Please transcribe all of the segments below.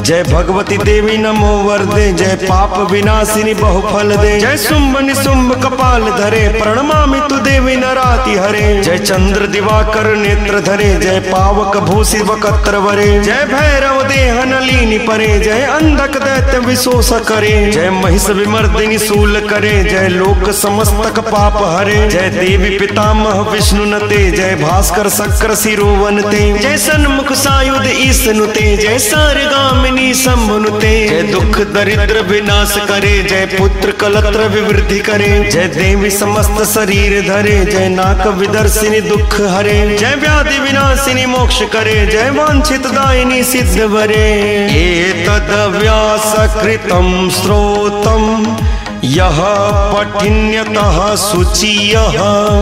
जय भगवती देवी नमो वरदे, जय पाप विनाशिनी बहुफल दे। जय शुंभ निशुंभ कपाल धरे, प्रणमामि तु देवी नराति हरे। जय चंद्र दिवाकर नेत्र धरे, जय पावक भूषि वक्त्र वरे। जय भैरव देह नलिनी परे, जय अंधक दैत्य विशोष करे। जय महिष विमर्दिनी शूल करे, जय लोक समस्तक पाप हरे। जय देवी पितामह विष्णु नते, जय भास्कर शक्र शिरोवनते। जय सन्मुख सायुध ईसनुते, जय सारगामिनी शंभुनुते। जय दुख दरिद्र विनाश करे, जय पुत्र कलत्र विवृद्धि करे। जय देवी समस्त शरीर धरे, जय नाक विदर्शिनी दुख हरे। जय व्याधि विनाशिनी मोक्ष करे, जय वांछित दायिनी सिद्ध वरे। एतद् व्यास कृतं श्रोतं यः पठिन्यतः शुचियः,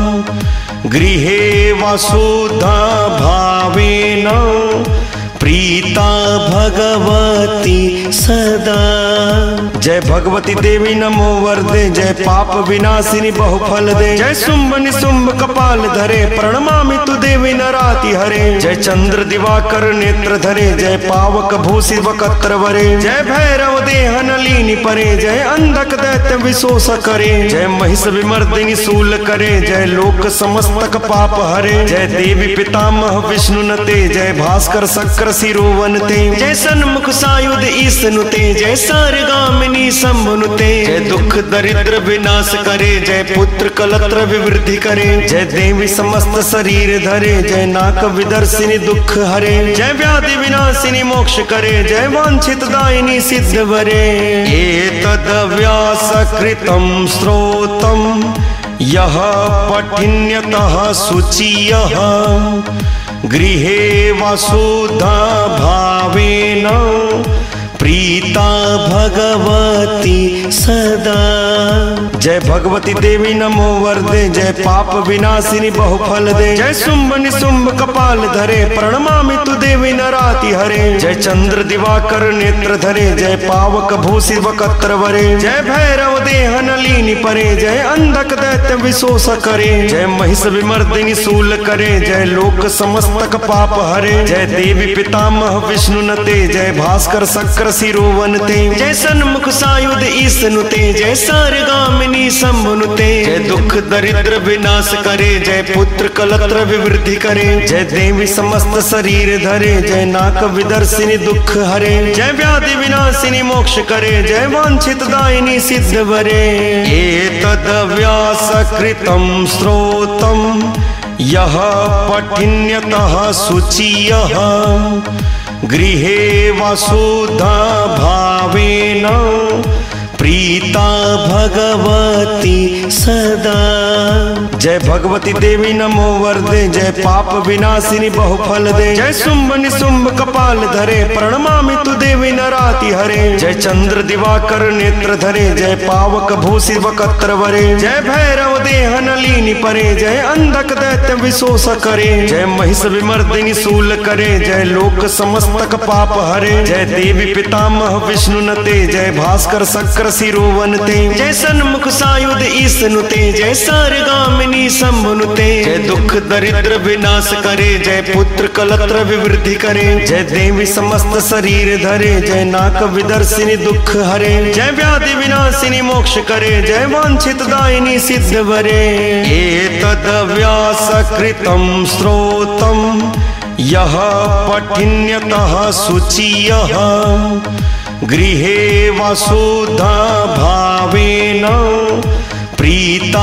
गृहे वसुधा भावेन प्रीता भगवती सदा। जय भगवती देवी नमो वरदे, जय पाप विनाशिनी बहुफल दे। जय शुंभ निशुंभ कपाल धरे, प्रणमामि तु देवी नराति हरे। जय चंद्र दिवाकर नेत्र धरे, जय पावक भूषि वक्त्र वरे। जय भैरव देह नलिनी परे, जय अंधक दैत्य विशोष करे। जय महिष विमर्दिनी शूल करे, जय लोक समस्तक पाप हरे। जय देवी पितामह विष्णु नते, जय भास्कर शक्र शिरोवनते। जय सन्मुख सायुध ईसनुते, जय सारगामिनी शंभुनुते। जय दुख दरिद्र विनाश करे, जय पुत्र कलत्र विवृद्धि करे। जय देवी समस्त शरीर धरे, जय नाक विदर्शिनी दुख हरे। जय व्याधि विनाशिनी मोक्ष करे, जय वांछित दायिनी सिद्ध वरे। एतद् व्यास कृतं श्रोतं यः पठिन्यतः शुचियः, गृहे वसुधा भावेन प्रीता भगवती सदा। जय भगवती देवी नमो वरदे, जय पाप विनाशिनी बहुफल दे। जय शुंभ निशुंभ कपाल धरे, प्रणमामि तु देवी नराति हरे। जय चंद्र दिवाकर नेत्र धरे, जय पावक भूषि वक्त्र वरे। जय भैरव देह नलिनी परे, जय अंधक दैत्य विशोष करे। जय महिष विमर्दिनी शूल करे, जय लोक समस्तक पाप हरे। जय देवी पितामह विष्णु नते, जय भास्कर शक्र शिरोवनते। जय सन्मुख सायुध ईसनुते, जय सारगामिनी शंभुनुते। जय दुख दरिद्र विनाश करे, जय पुत्र कलत्र विवृद्धि करे। जय देवी समस्त शरीर धरे, जय नाक विदर्शिनी दुख हरे। जय व्याधि विनाशिनी मोक्ष करे, जय वांछित दायिनी सिद्ध वरे। एतद् व्यास कृतं श्रोतं यः पठिन्यतः शुचियः, गृहे वसुधा भावेन प्रीता भगवती सदा। जय भगवती देवी नमो वरदे, जय पाप विनाशिनी बहुफल दे। जय शुंभ निशुंभ कपाल धरे, प्रणमामि तु देवी नराति हरे। जय चंद्र दिवाकर नेत्र धरे, जय पावक भूषि वक्त्र वरे। जय भैरव देह नलिनी परे, जय अंधक दैत्य विशोष करे। जय महिष विमर्दिनी शूल करे, जय लोक समस्तक पाप हरे। जय देवी पितामह विष्णु नते, जय भास्कर शक्र शिरोवनते। जय सन्मुख सायुध ईसनुते, जय सारगामिनी शंभुनुते। जय दुख दरिद्र विनाश करे, जय पुत्र कलत्र विवृद्धि करे। जय देवी समस्त शरीर धरे, जय नाक विदर्शिनी दुख हरे। जय व्याधि विनाशिनी मोक्ष करे, जय वांछित दायिनी सिद्ध वरे। एतद् व्यास कृतं श्रोतं यः पठिन्यतः शुचियः, गृहे वसुधा भावेन प्रीता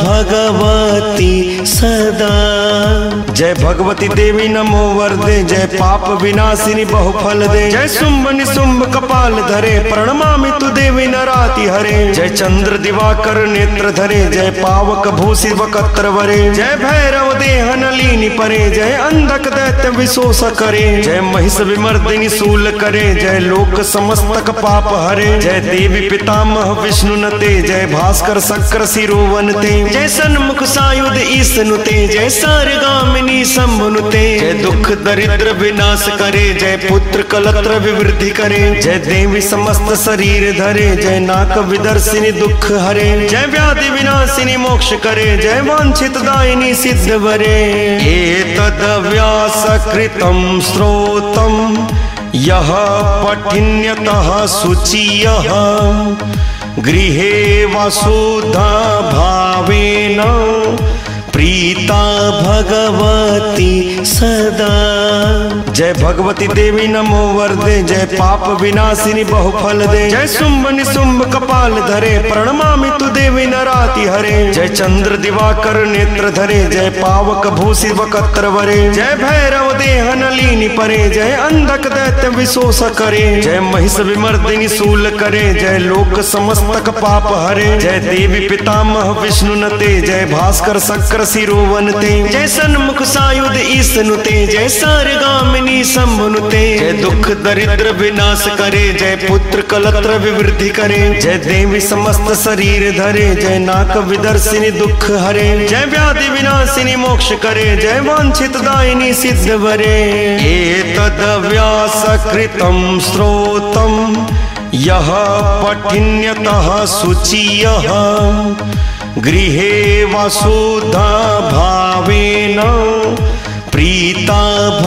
भगवती सदा। जय भगवती देवी नमो वरदे, जय पाप विनाशिनी बहुफल दे। जय शुंभ निशुंभ कपाल धरे, प्रणमामि तु देवी नराति हरे। जय चंद्र दिवाकर नेत्र धरे, जय पावक भूषि वक्त्र वरे। जय भैरव देह नलिनी परे, जय अंधक दैत्य विशोष करे। जय महिष विमर्दिनी शूल करे, जय लोक समस्तक पाप हरे। जय देवी पितामह विष्णु नते, जय भास्कर शक्र शिरोवनते। जय सन्मुख सायुध ईसनुते, जय सारगामिनी शंभुनुते। जय दुख दरिद्र विनाश करे, जय पुत्र कलत्र विवृद्धि करे। जय देवी समस्त शरीर धरे, जय नाक विदर्शिनी दुख हरे। जय व्याधि विनाशिनी मोक्ष करे, जय वांछित दायिनी सिद्ध वरे। एतद् व्यास कृतं श्रोतं यः पठिन्यतः शुचियः गृहे वसुधा भावेन प्रीता भगवती सदा। जय भगवती देवी नमो वरदे, जय पाप विनाशिनी बहुफल दे। जय शुंभ निशुंभ कपाल धरे, प्रणमामि तु देवी नराति हरे। जय चंद्र दिवाकर नेत्र धरे, जय पावक भूषि वक्त्र वरे। जय भैरव देह नलिनी परे, जय अंधक दैत्य विशोष करे। जय महिष विमर्दिनी शूल करे, जय लोक समस्तक पाप हरे। जय देवी पितामह विष्णु नते, जय भास्कर शक्र शिरोवनते। जय सन्मुख सायुध ईसनुते, जय सारगामिनी शंभुनुते। जय दुख दरिद्र विनाश करे, जय पुत्र कलत्र विवृद्धि करे। जय देवी समस्त शरीर धरे, जय नाक विदर्शिनी दुख हरे। जय व्याधि विनाशिनी मोक्ष करे, जय वांछित दायिनी सिद्ध वरे। एतद् व्यासकृतं श्रोतं यः पठिन्यतः शुचियः गृहे वसुधा भावेन प्रीता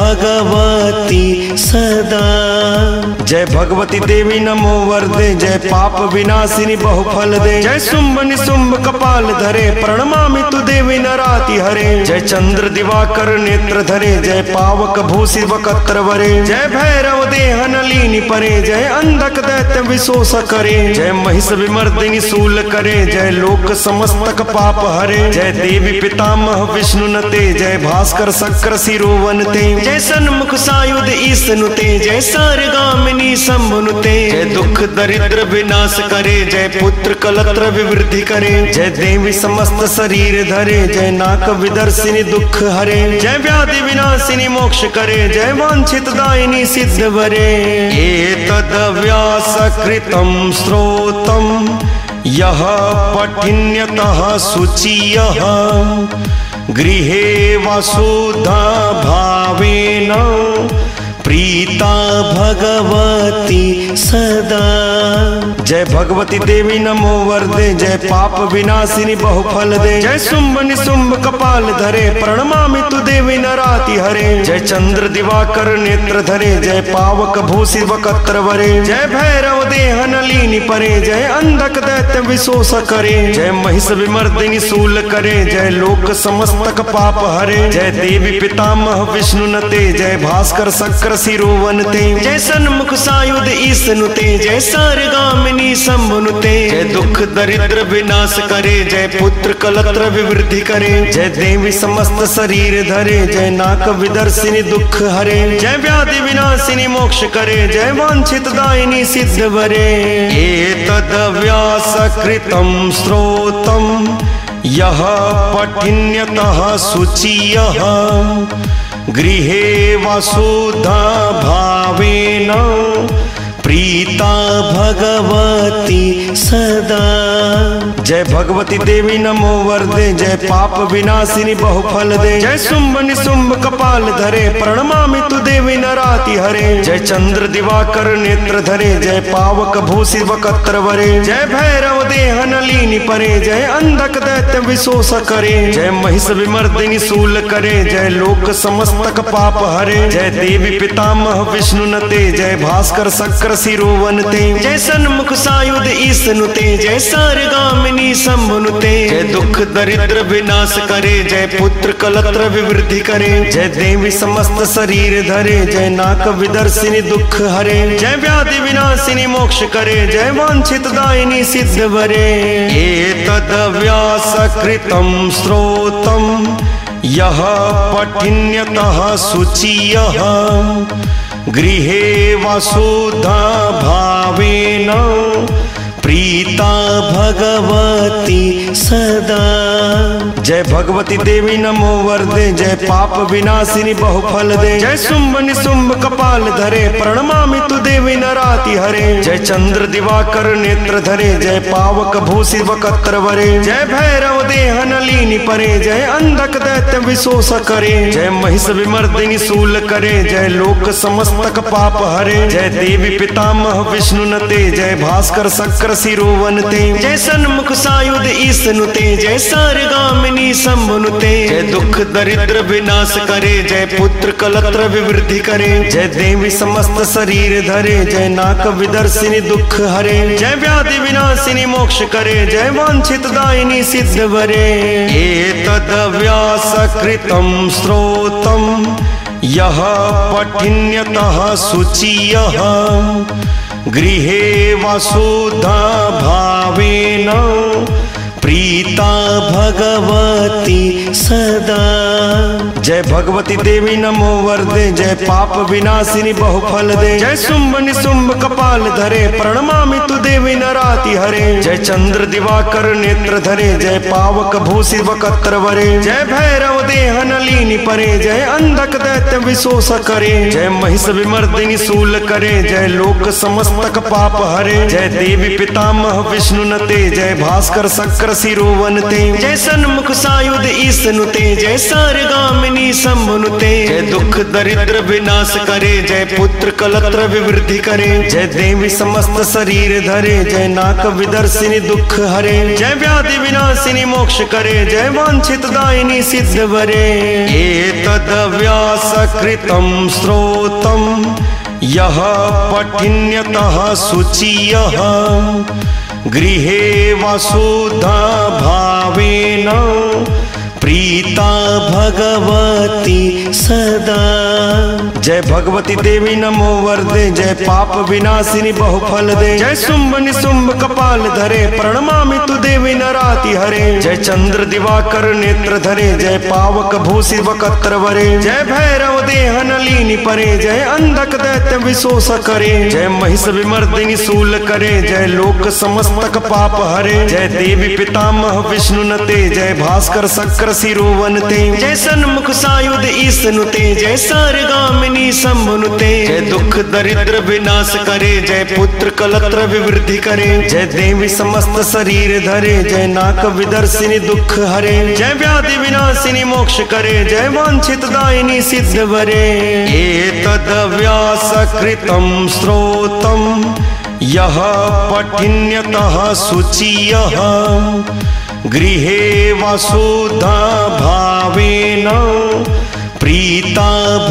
भगवती सदा। जय भगवती देवी नमो वरदे, जय पाप विनाशिनी बहुफल दे। जय शुंभ निशुंभ कपाल धरे, प्रणमामि तु देवी नराति हरे। जय चंद्र दिवाकर नेत्र धरे, जय पावक भूषि वक्त्र वरे। जय भैरव देह नलिनी परे, जय अंधक दैत्य विशोष करे। जय महिष विमर्दिनी शूल करे, जय लोक समस्तक पाप हरे। जय देवी पितामह विष्णु नते, जय भास्कर शक्र शिरोवनते। जय सन्मुख सायुध ईसनुते, जय सारगामिनी शंभुनुते। जय दुख दरिद्र विनाश करे, जय पुत्र कलत्र विवृद्धि करे। जय देवी समस्त शरीर धरे, जय नाक विदर्शिनी दुख हरे। जय व्याधि विनाशिनी मोक्ष करे, जय वांछित दायिनी सिद्ध वरे। एतद् व्यासकृतं श्रोतं यः पठिन्यतः शुचियः गृहे वसुधा भावेन प्रीता भगवती सदा। जय भगवती देवी नमो वरदे, जय पाप विनाशिनी बहुफल दे। जय शुंभ निशुंभ कपाल धरे, प्रणमामि तु देवी नराति हरे। जय चंद्र दिवाकर नेत्र धरे, जय पावक भूषि वक्त्र वरे। जय भैरव देह नलिनी परे, जय अंधक दैत्य विशोष करे। जय महिष विमर्दिनी शूल करे, जय लोक समस्तक पाप हरे। जय देवी पितामह विष्णु नते, जय भास्कर शक्र शिरोवनते। जय सन्मुख सायुध ईसनुते, जय सारगामिनी शंभुनुते। जय दुख दरिद्र विनाश करे, जय पुत्र कलत्र विवृद्धि करे। जय देवी समस्त शरीर धरे, जय नाक विदर्शिनी दुख हरे। जय व्याधि विनाशिनी मोक्ष करे, जय वांछित दायिनी सिद्ध वरे। एतद् व्यासकृतं श्रोतं यः पठिन्यतः शुचियः गृहे वसुधा भावेन प्रीता भगवती सदा। जय भगवती देवी नमो वरदे, जय पाप विनाशिनी बहुफल दे। जय शुंभ निशुंभ कपाल धरे, प्रणमामि तु देवी नराति हरे। जय चंद्र दिवाकर नेत्र धरे, जय पावक भूषि वक्त्र वरे। जय भैरव देह नलिनी परे, जय अंधक दैत्य विशोष करे। जय महिष विमर्दिनी शूल करे, जय लोक समस्तक पाप हरे। जय देवी पितामह विष्णु नते, जय भास्कर शक्र शिरोवनते। जय सन्मुख सायुध ईसनुते, जय सारगामिनी शंभुनुते। जय दुख दरिद्र विनाश करे, जय पुत्र कलत्र विवृद्धि करे। जय व्याधि विनाशिनी मोक्ष करे। जय महिष विमर्दिनी शूल करे, जय लोक समस्तक पाप हरे। जय देवी पितामह विष्णु नते, जय भास्कर शक्र शिरोवनते। जय भास्कर शक्र शिरोवनते। जय सन्मुख सायुध ईसनुते, जय सारगामिनी शंभुनुते। जय दुख दरिद्र विनाश करे, जय पुत्र कलत्र विवृद्धि करे। जय देवी समस्त शरीर धरे, जय नाक विदर्शिनी दुख हरे। जय व्याधि विनाशिनी मोक्ष करे, जय वांछित दायिनी सिद्ध वरे। एतद् व्यासकृतं श्रोतं यः पठिन्यतः शुचियः गृहे वसुधा भावेन प्रीता भगवती सदा। जय भगवती देवी नमो वरदे, जय पाप विनाशिनी बहुफल दे। जय शुंभ निशुंभ कपाल धरे, प्रणमामि तु देवी नराति हरे। जय चंद्र दिवाकर नेत्र धरे, जय पावक भूषि वक्त्र वरे। जय भैरव देह नलिनी परे, जय अंधक दैत्य विशोष करे। जय महिष विमर्दिनी शूल करे, जय लोक समस्तक पाप हरे। जय देवी पितामह विष्णु नते, जय भास्कर शक्र शिरोवनते जय सन्मुख सायुध ईसनुते जय सारगामिनी शंभुनुते जय दुख दरिद्र विनाश करे जय पुत्र कलत्र विवृद्धि करे जय देवी समस्त शरीर धरे जय नाक विदर्शिनी दुख हरे जय व्याधि विनाशिनी मोक्ष करे जय वांछित दायिनी सिद्ध वरे एतद् व्यास कृतं श्रोतं यः पठिन्यतः शुचियः गृहे वसुधा भावेन प्रीता भगवती सदा। जय भगवती देवी नमो वरदे जय पाप विनाशिनी बहुफल दे जय शुंभ निशुंभ कपाल धरे प्रणमामि तु देवी नराति हरे जय चंद्र दिवाकर नेत्र धरे जय पावक भूषि वकत्र वरे जय भैरव देह नलिनी परे जय अंधक दैत्य विशोष करे जय महिष विमर्दिनी शूल करे जय लोक समस्तक पाप हरे जय देवी पितामह विष्णु नते जय भास्कर शक्र शिरोवनते जय सन्मुख सायुध ईसनुते जय सारगामिनी शंभुनुते जय दुख दरिद्र विनाश करे जय पुत्र कलत्र विवृद्धि करे जय देवी समस्त शरीर धरे जय नाक विदर्शिनी दुख हरे जय व्याधि विनाशिनी मोक्ष करे जय वांछित दायिनी सिद्ध वरे एतद् व्यास कृतं श्रोतं यः पठिन्यतः शुचियः गृहे वसुधा भावेन प्रीता भगवती सदा। जय भगवती देवी नमो वरदे जय पाप विनाशिनी बहुफल दे जय शुंभ निशुंभ कपाल धरे प्रणमामि तु देवी नराति हरे जय चंद्र दिवाकर नेत्र धरे जय पावक भूषि वकत्र वरे जय भैरव देह नलिनी परे जय अंधक दैत्य विशोष करे जय महिष विमर्दिनी शूल करे जय लोक समस्तक पाप हरे जय देवी पितामह विष्णु नते जय भास्कर शक्र शिरोवनते जय सन्मुख सायुध ईसनुते जय सारगामिनी शंभुनुते जय दुख दरिद्र विनाश करे जय पुत्र कलत्र विवृद्धि करे जय देवी समस्त शरीर धरे जय नाक विदर्शिनी दुख हरे जय व्याधि विनाशिनी मोक्ष करे जय वांछित दायिनी सिद्ध वरे एतद् व्यास कृतं श्रोतं यः पठिन्यतः शुचियः गृहे वसुधा भावेन प्रीता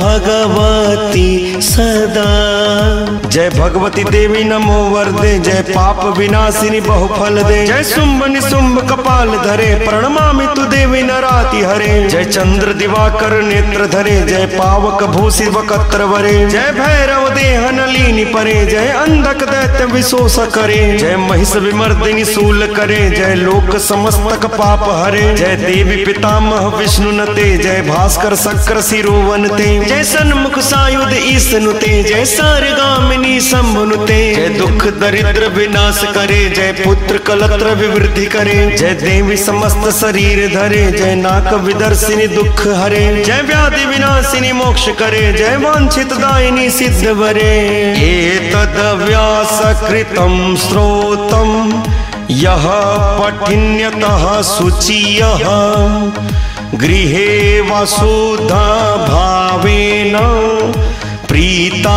भगवती सदा। जय भगवती देवी नमो वरदे जय पाप विनाशिनी बहुफल दे जय शुंभ निशुंभ कपाल धरे प्रणमामि तु देवी नराति हरे जय चंद्र दिवाकर नेत्र धरे जय पावक भूषि वकत्र वरे जय भैरव देह नलिनी परे जय अंधक दैत्य विशोष करे जय महिष विमर्दिनी शूल करे जय लोक समस्तक पाप हरे जय देवी पितामह विष्णु नते जय भास्कर शक्र शिरोवनते जय सन्मुख सायुध ईसनुते जय सारगामिनी शंभुनुते जय दुख दरिद्र विनाश करे जय पुत्र कलत्र विवृद्धि करे जय देवी समस्त शरीर धरे जय नाक विदर्शिनी दुख हरे जय व्याधि विनाशिनी मोक्ष करे जय वांछित दायिनी सिद्ध वरे एतद् व्यास कृतं श्रोतं यः पठिन्यतः शुचियः गृहे वसुधा भावेन प्रीता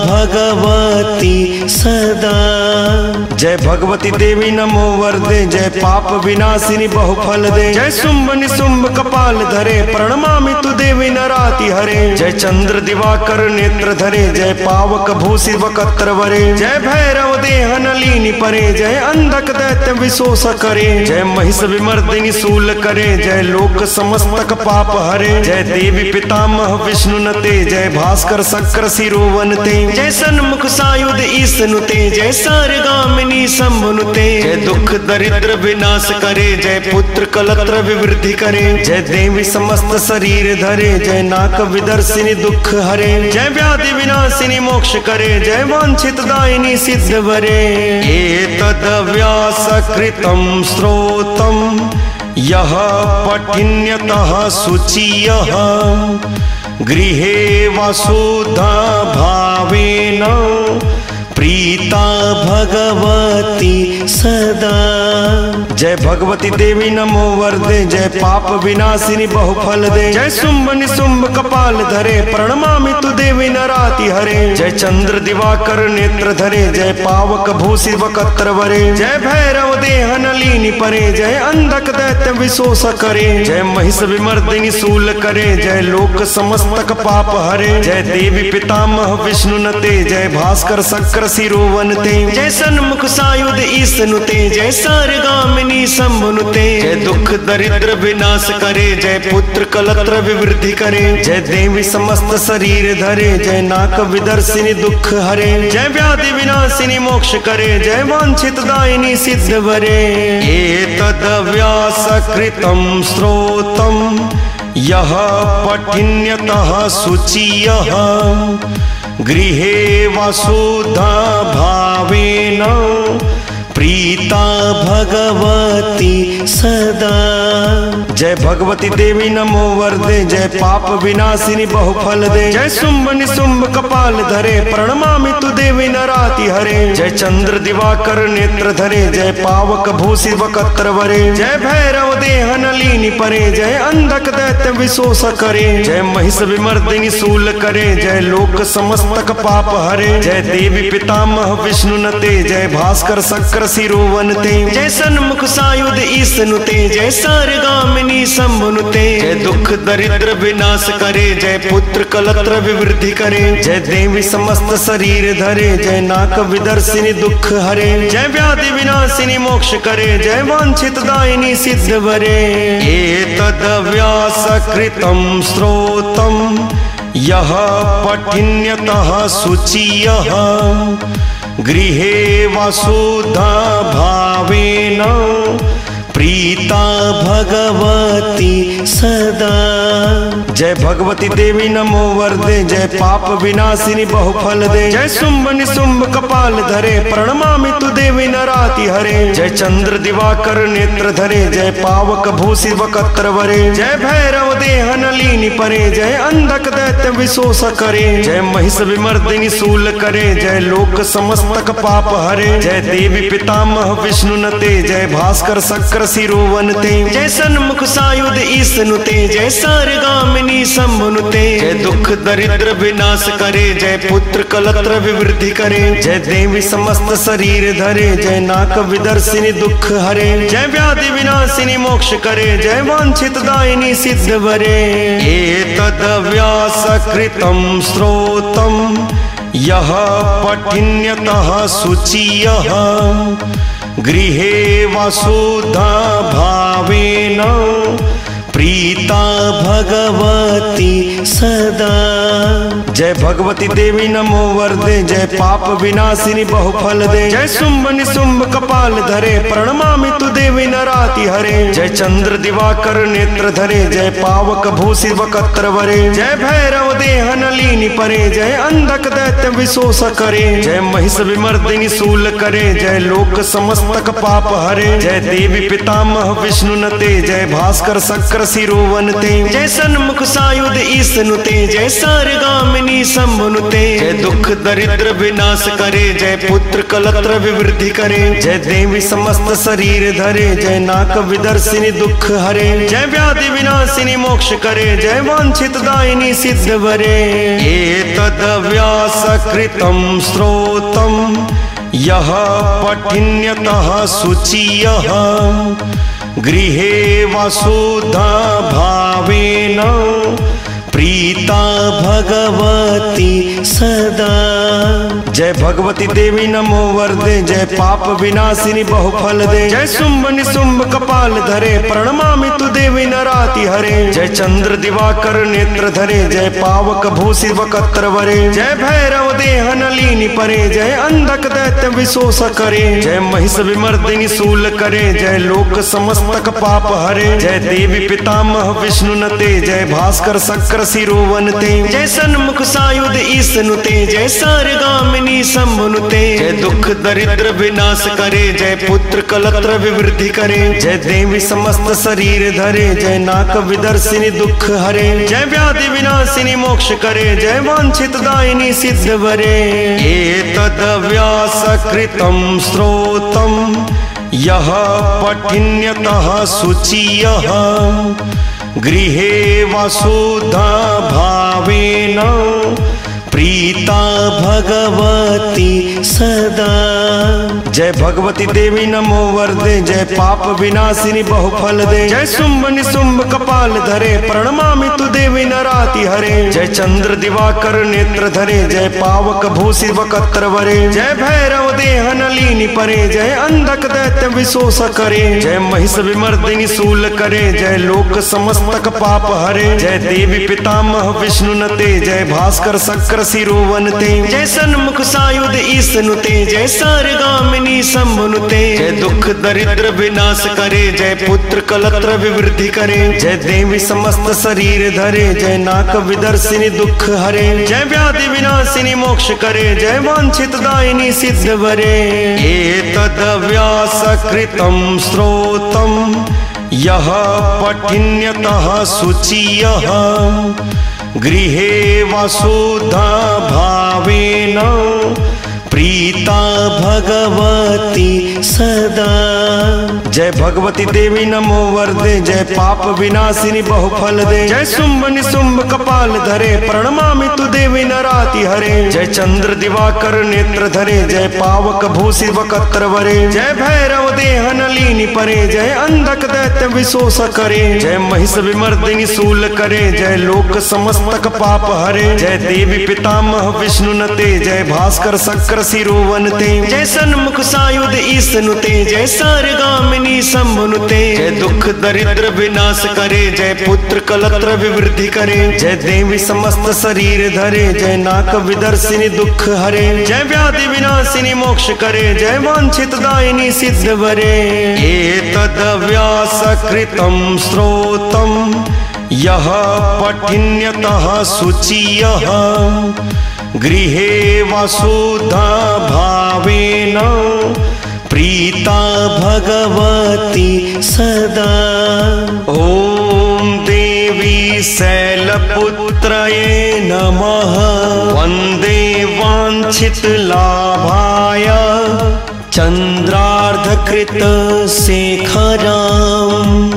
भगवती सदा। जय भगवती देवी नमो वरदे जय पाप विनाशिनी बहुफल दे जय शुंभ निशुंभ कपाल धरे प्रणमामि तु देवी नराति हरे जय चंद्र दिवाकर नेत्र धरे जय पावक भूषि वकत्र वरे जय भैरव देह नलिनी परे जय अंधक दैत्य विशोष करे जय महिष विमर्दिनी शूल करे जय लोक समस्तक पाप हरे जय देवी पितामह विष्णु नते जय भास्कर शक्र शिरोवनते जय सन्मुख सायुध ईसनुते जय सारगामिनी शंभुनुते जय दुख दरिद्र विनाश करे जय पुत्र कलत्र विवृद्धि करे जय देवी समस्त शरीर धरे जय नाक विदर्शिनी दुख हरे जय व्याधि विनाशिनी मोक्ष करे जय वांछित दायिनी सिद्ध वरे एतद् व्यास कृतं श्रोतं यः पठिन्यतः शुचियः गृहे वसुधा भावेन प्रीता भगवती सदा। जय भगवती देवी नमो वरदे, जय पाप विनाशिनी बहुफल दे। जय शुंभ निशुंभ कपाल धरे, प्रणमामि तु देवी नराति हरे। जय चंद्र दिवाकर नेत्र धरे, जय पावक भूषि वक्त्र वरे। जय भैरव देह नलिनी परे, जय अंधक दैत्य विशोष करे। जय महिष विमर्दिनी शूल करे, जय लोक समस्तक पाप हरे। जय देवी पितामह विष्णु नते, जय भास्कर शक्र शिरोवनते। जय सन्मुख सायुध ईसनुते, जय सारगामिनी शंभुनुते। जय दुख दरिद्र विनाश करे, जय पुत्र कलत्र विवृद्धि करे। जय देवी समस्त शरीर धरे, जय नाक विदर्शिनी दुख हरे। जय व्याधि विनाशिनी मोक्ष करे, जय वांछित दायिनी सिद्ध वरे। एतद् व्यास कृतं श्रोतं यः पठिन्यतः शुचियः, गृहे वसुधा भावेन प्रीता भगवती सदा। जय भगवती देवी नमो वरदे, जय पाप विनाशिनी बहुफल दे। जय शुंभ निशुंभ कपाल धरे, प्रणमामि तु देवी नराति हरे। जय चंद्र दिवाकर नेत्र धरे, जय पावक भूषि वक्त्र वरे। जय भैरव देह नलिनी परे, जय अंधक दैत्य विशोष करे। जय महिष विमर्दिनी शूल करे, जय लोक समस्तक पाप हरे। जय देवी पितामह विष्णु नते, जय भास्कर शक्र शिरोवनते। जय सन्मुख सायुध ईसनुते, जय सारगामिनी शंभुनुते। जय दुख दरिद्र विनाश करे, जय पुत्र कलत्र विवृद्धि करे। जय देवी समस्त शरीर धरे, जय नाक विदर्शिनी दुख हरे। जय व्याधि विनाशिनी मोक्ष करे, जय वांछित दायिनी सिद्ध वरे। एतद् व्यास कृतं श्रोतं यः पठिन्यतः शुचियः, गृहे वसुधा भावेन प्रीता भगवती सदा। जय भगवती देवी नमो वरदे, जय पाप विनाशिनी बहुफल दे। जय शुंभ निशुंभ कपाल धरे, प्रणमामि तु देवी नराति हरे। जय चंद्र दिवाकर नेत्र धरे, जय पावक भूषि वक्त्र वरे। जय भैरव देह नलिनी परे, जय अंधक दैत्य विशोष करे। जय महिष विमर्दिनी शूल करे, जय लोक समस्तक पाप हरे। जय देवी पितामह विष्णु नते, जय भास्कर शक्र शिरोवनते। जय सन्मुख सायुध ईसनुते, जय सारगामिनी शंभुनुते। जय दुख दरिद्र विनाश करे, जय पुत्र कलत्र विवृद्धि करे। जय देवी समस्त शरीर धरे, जय नाक विदर्शिनी दुख हरे। जय व्याधि विनाशिनी मोक्ष करे, जय वांछित दायिनी सिद्ध वरे। एतद् व्यास कृतं श्रोतं यः पठिन्यतः शुचियः, गृहे वसुधा भावेन प्रीता भगवती सदा। जय भगवती देवी नमो वरदे, जय पाप विनाशिनी बहुफल दे। जय शुंभ निशुंभ कपाल धरे, प्रणमामि तु देवी नराति हरे। जय चंद्र दिवाकर नेत्र धरे, जय पावक भूषि वक्त्र वरे। जय भैरव देह नलिनी परे, जय अंधक दैत्य विशोष करे। जय महिष विमर्दिनी शूल करे, जय लोक समस्तक पाप हरे। जय देवी पितामह विष्णु नते, जय भास्कर शक्र शिरोवनते। जय सन्मुख सायुध ईसनुते, जय सारगामिनी शंभुनुते। जय दुख दरिद्र विनाश करे, जय पुत्र कलत्र विवृद्धि करे। जय देवी समस्त शरीर धरे, जय नाक विदर्शिनी दुख हरे। जय व्याधि विनाशिनी मोक्ष करे, जय वांछित दायिनी सिद्ध वरे। एतद् व्यास कृतं श्रोतं यः पठिन्यतः शुचियः, गृहे वसुधा भावेन प्रीता भगवती सदा। जय भगवती देवी नमो वरदे, जय पाप विनाशिनी बहुफल दे। जय शुंभ निशुंभ कपाल धरे, प्रणमामि तु देवी नराति हरे। जय चंद्र दिवाकर नेत्र धरे, जय पावक भूषि वक्त्र वरे। जय भैरव देह नलिनी परे, जय अंधक दैत्य विशोष करे। जय महिष विमर्दिनी शूल करे, जय लोक समस्तक पाप हरे। जय देवी पितामह विष्णु नते, जय भास्कर शक्र शिरोवनते जय सन्मुख सायुध ईसनुते जय सारगामिनी शंभुनुते जय दुख दरिद्र विनाश करे जय पुत्र कलत्र विवृद्धि करे जय देवी समस्त शरीर धरे जय नाक विदर्शिनी दुख हरे जय व्याधि विनाशिनी मोक्ष करे जय वांछित दायिनी सिद्ध वरे एतद् व्यास कृतं श्रोतं यः पठिन्यतः शुचियः गृहे वसुधा भावेन प्रीता भगवती सदा। जय भगवती देवी नमो वरदे जय पाप विनाशिनी बहुफल दे जय शुंभ निशुंभ कपाल धरे प्रणमामि तु देवी नराति हरे जय चंद्र दिवाकर नेत्र धरे जय पावक भूषि वकत्र वरे जय भैरव देह नलिनी परे जय अंधक दैत्य विशोष करे जय महिष विमर्दिनी शूल करे जय लोक समस्तक पाप हरे जय देवी पितामह विष्णु नते जय भास्कर शक्र शिरोवनते जय सन्मुख सायुध ईसनुते जय सारगामिनी शंभुनुते जय दुख दरिद्र विनाश करे जय पुत्र कलत्र विवृद्धि करे जय देवी समस्त शरीर धरे जय नाक विदर्शिनी दुख हरे जय व्याधि विनाशिनी मोक्ष करे जय वांछित दायिनी सिद्ध वरे एतद् व्यास कृतं श्रोतं यः पठिन्यतः शुचियः गृहे वसुधा भावेन प्रीता भगवती सदा। जय भगवती देवी नमो वरदे जय पाप विनाशिनी बहुफल दे जय शुंभ निशुंभ कपाल धरे प्रणमामि तु देवी नराति हरे जय चंद्र दिवाकर नेत्र धरे जय पावक भूषि वकत्र वरे जय भैरव देह नलिनी परे जय अंधक दैत्य विशोष करे जय महिष विमर्दिनी शूल करे जय लोक समस्तक पाप हरे जय देवी पितामह विष्णु नते जय भास्कर शक्र शिरोवनते जय सन्मुख सायुध ईसनुते जय सारगामिनी शंभुनुते जय दुख दरिद्र विनाश करे जय पुत्र कलत्र विवृद्धि करे जय देवी समस्त शरीर धरे जय नाक विदर्शिनी दुख हरे जय व्याधि विनाशिनी मोक्ष करे जय वांछित दायिनी सिद्ध वरे एतद् व्यास कृतं श्रोतं यः पठिन्यतः शुचियः गृहे वसुधा भावेन प्रीता भगवती सदा। ओम देवी शैलपुत्रये नमः वंदे वांछित लाभाय चंद्रार्धकृत शेखराम्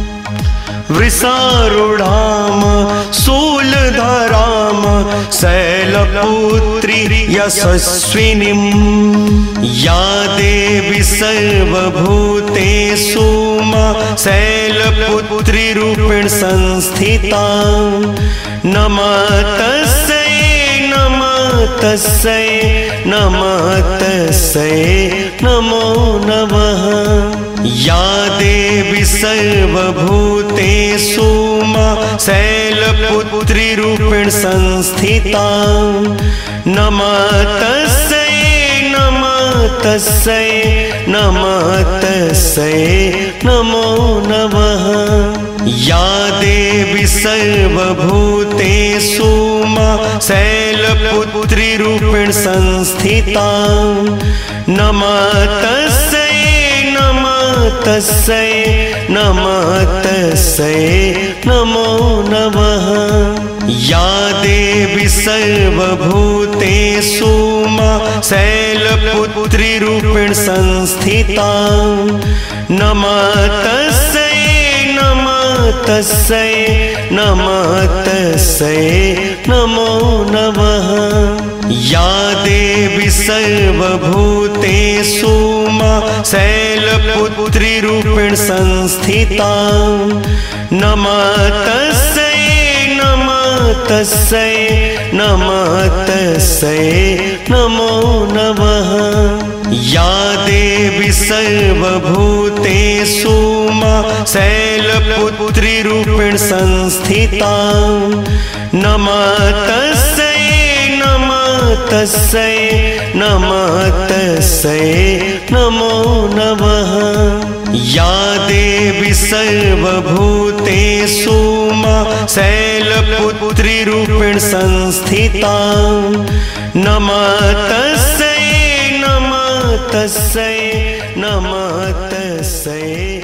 वृषारूढाम शूलधराम शैलपुत्री यशस्विनीं या देवी सर्वभूतेषु शैलपुत्री रूपेण संस्थिता नमः तस्यै नमः तस्यै नमः तस्यै नमो नमः या देवी सर्वभूतेषु शैलपुत्री रूपेण संस्थिता नमः तस्यै नमः तस्यै नमः तस्यै नमो नमः या देवी सर्वभूतेषु शैलपुत्री रूपेण संस्थिता नमः तस्यै नमः तस्यै नमः तस्यै नमो नमः या देवी सर्वभूतेषु शैलपुत्री रूपेण संस्थिता नमः तस्यै नमः तस्यै नमः तस्यै नमो नमः या देवी सर्वभूतेषु शैलपुत्री रूपेण संस्थिता नमः तस्यै नमः तस्यै नमः तस्यै नमो नमः या देवी सर्वभूतेषु शैलपुत्री रूपेण संस्थिता नमः तस्यै नमः तस्यै नमः तस्यै नमो नमः या देवी सर्वभूतेषु मां शैलपुत्री रूपेण संस्थिता। नमः तस्यै नमः तस्यै नमः तस्यै।